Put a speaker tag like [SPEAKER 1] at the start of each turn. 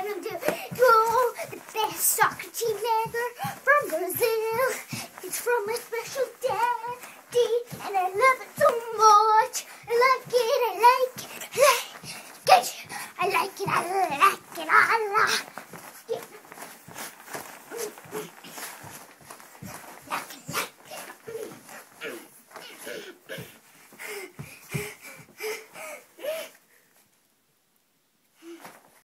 [SPEAKER 1] welcome to the best soccer team ever from Brazil. It's from my special